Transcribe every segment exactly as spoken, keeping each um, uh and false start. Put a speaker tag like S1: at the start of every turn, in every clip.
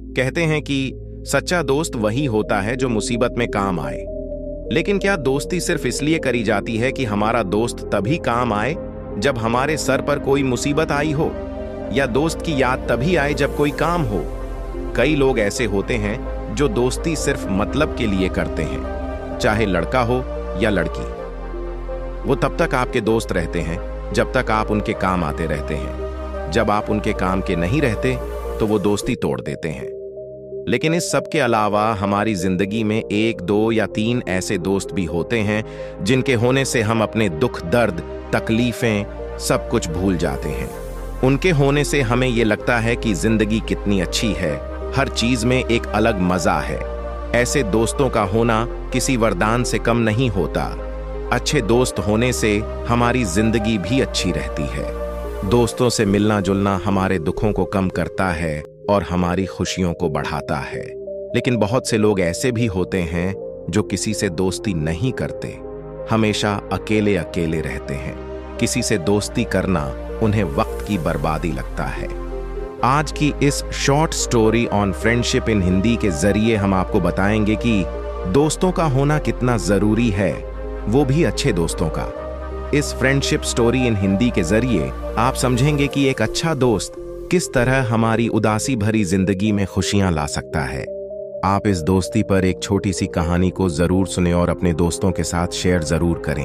S1: कहते हैं कि सच्चा दोस्त वही होता है जो मुसीबत में काम आए। लेकिन क्या दोस्ती सिर्फ इसलिए करी जाती है कि हमारा दोस्त तभी काम आए जब हमारे सर पर कोई मुसीबत आई हो, या दोस्त की याद तभी आए जब कोई काम हो? कई लोग ऐसे होते हैं जो दोस्ती सिर्फ मतलब के लिए करते हैं, चाहे लड़का हो या लड़की। वो तब तक आपके दोस्त रहते हैं जब तक आप उनके काम आते रहते हैं। जब आप उनके काम के नहीं रहते तो वो दोस्ती तोड़ देते हैं। लेकिन इस सब के अलावा हमारी जिंदगी में एक, दो या तीन ऐसे दोस्त भी होते हैं जिनके होने से हम अपने दुख, दर्द, तकलीफें सब कुछ भूल जाते हैं। उनके होने से हमें ये लगता है कि जिंदगी कितनी अच्छी है, हर चीज में एक अलग मजा है। ऐसे दोस्तों का होना किसी वरदान से कम नहीं होता। अच्छे दोस्त होने से हमारी जिंदगी भी अच्छी रहती है। दोस्तों से मिलना जुलना हमारे दुखों को कम करता है और हमारी खुशियों को बढ़ाता है। लेकिन बहुत से लोग ऐसे भी होते हैं जो किसी से दोस्ती नहीं करते, हमेशा अकेले अकेले रहते हैं। किसी से दोस्ती करना उन्हें वक्त की बर्बादी लगता है। आज की इस short story on friendship in Hindi के जरिए हम आपको बताएंगे कि दोस्तों का होना कितना जरूरी है, वो भी अच्छे दोस्तों का। इस फ्रेंडशिप स्टोरी इन हिंदी के जरिए आप समझेंगे कि एक अच्छा दोस्त किस तरह हमारी उदासी भरी जिंदगी में खुशियां ला सकता है। आप इस दोस्ती पर एक छोटी सी कहानी को जरूर सुने और अपने दोस्तों के साथ शेयर जरूर करें।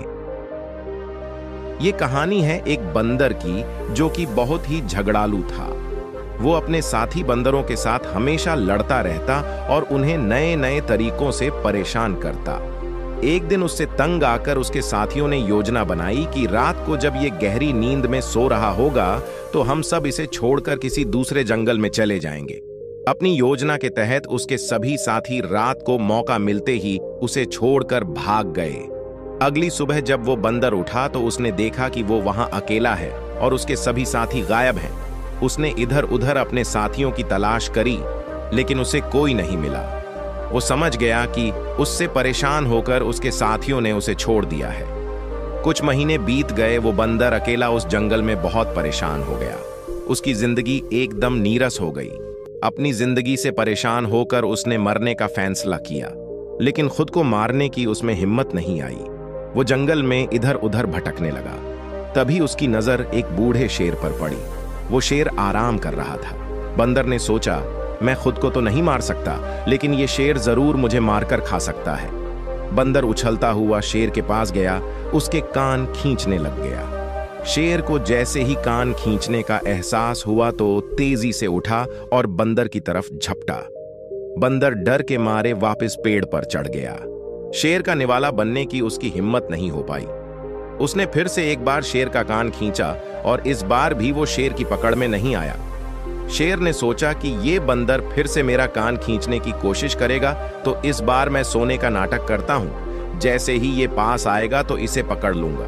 S1: ये कहानी है एक बंदर की जो कि बहुत ही झगड़ालू था। वो अपने साथी बंदरों के साथ हमेशा लड़ता रहता और उन्हें नए नए तरीकों से परेशान करता। एक दिन उससे तंग आकर उसके साथियों ने योजना बनाई कि रात को जब ये गहरी नींद में सो रहा होगा तो हम सब इसे छोड़कर किसी दूसरे जंगल में चले जाएंगे। अपनी योजना के तहत उसके सभी साथी रात को मौका मिलते ही उसे छोड़कर भाग गए। अगली सुबह जब वो बंदर उठा तो उसने देखा कि वो वहां अकेला है और उसके सभी साथी गायब हैं। उसने इधर उधर अपने साथियों की तलाश करी, लेकिन उसे कोई नहीं मिला। वो समझ गया कि उससे परेशान होकर उसके साथियों ने उसे छोड़ दिया है। कुछ महीने बीत गए। वो बंदर अकेला उस जंगल में बहुत परेशान हो गया। उसकी जिंदगी एकदम नीरस हो गई। अपनी जिंदगी से परेशान होकर उसने मरने का फैसला किया, लेकिन खुद को मारने की उसमें हिम्मत नहीं आई। वो जंगल में इधर उधर भटकने लगा। तभी उसकी नजर एक बूढ़े शेर पर पड़ी। वो शेर आराम कर रहा था। बंदर ने सोचा, मैं खुद को तो नहीं मार सकता, लेकिन ये शेर जरूर मुझे मारकर खा सकता है। बंदर उछलता हुआ शेर के पास गया, उसके कान खींचने लग गया। शेर को जैसे ही कान खींचने का एहसास हुआ तो तेजी से उठा और बंदर की तरफ झपटा। बंदर डर के मारे वापस पेड़ पर चढ़ गया। शेर का निवाला बनने की उसकी हिम्मत नहीं हो पाई। उसने फिर से एक बार शेर का कान खींचा और इस बार भी वो शेर की पकड़ में नहीं आया। शेर ने सोचा कि ये बंदर फिर से मेरा कान खींचने की कोशिश करेगा तो इस बार मैं सोने का नाटक करता हूं। जैसे ही ये पास आएगा तो इसे पकड़ लूंगा।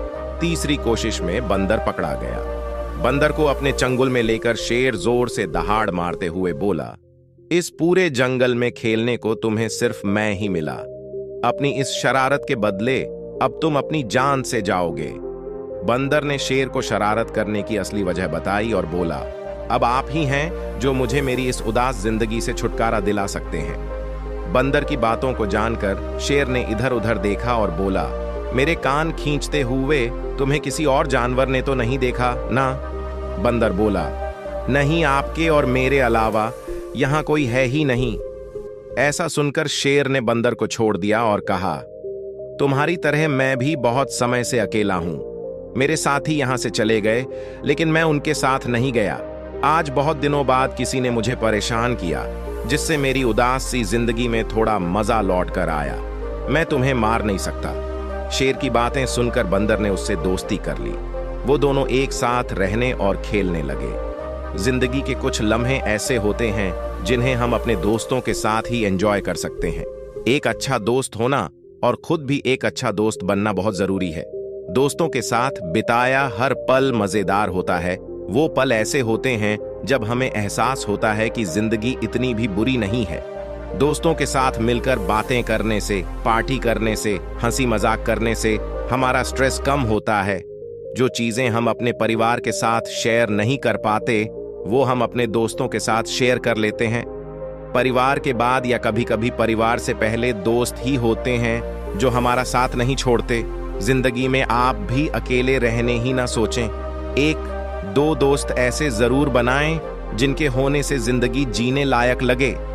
S1: तीसरी कोशिश में बंदर पकड़ा गया। बंदर को अपने चंगुल में लेकर शेर जोर से दहाड़ मारते हुए बोला, इस पूरे जंगल में खेलने को तुम्हें सिर्फ मैं ही मिला। अपनी इस शरारत के बदले अब तुम अपनी जान से जाओगे। बंदर ने शेर को शरारत करने की असली वजह बताई और बोला, अब आप ही हैं जो मुझे मेरी इस उदास जिंदगी से छुटकारा दिला सकते हैं। बंदर की बातों को जानकर शेर ने इधर उधर देखा और बोला, मेरे कान खींचते हुए तुम्हें किसी और जानवर ने तो नहीं देखा ना? बंदर बोला, नहीं, आपके और मेरे अलावा यहां कोई है ही नहीं। ऐसा सुनकर शेर ने बंदर को छोड़ दिया और कहा, तुम्हारी तरह मैं भी बहुत समय से अकेला हूं। मेरे साथी यहां से चले गए, लेकिन मैं उनके साथ नहीं गया। आज बहुत दिनों बाद किसी ने मुझे परेशान किया, जिससे मेरी उदास सी जिंदगी में थोड़ा मजा लौट कर आया। मैं तुम्हें मार नहीं सकता। शेर की बातें सुनकर बंदर ने उससे दोस्ती कर ली। वो दोनों एक साथ रहने और खेलने लगे। जिंदगी के कुछ लम्हे ऐसे होते हैं जिन्हें हम अपने दोस्तों के साथ ही एंजॉय कर सकते हैं। एक अच्छा दोस्त होना और खुद भी एक अच्छा दोस्त बनना बहुत जरूरी है। दोस्तों के साथ बिताया हर पल मजेदार होता है। वो पल ऐसे होते हैं जब हमें एहसास होता है कि जिंदगी इतनी भी बुरी नहीं है। दोस्तों के साथ मिलकर बातें करने से, पार्टी करने से, हंसी मजाक करने से हमारा स्ट्रेस कम होता है। जो चीजें हम अपने परिवार के साथ शेयर नहीं कर पाते, वो हम अपने दोस्तों के साथ शेयर कर लेते हैं। परिवार के बाद या कभी कभी परिवार से पहले दोस्त ही होते हैं जो हमारा साथ नहीं छोड़ते। जिंदगी में आप भी अकेले रहने ही ना सोचें। एक दो दोस्त ऐसे जरूर बनाएं जिनके होने से जिंदगी जीने लायक लगे।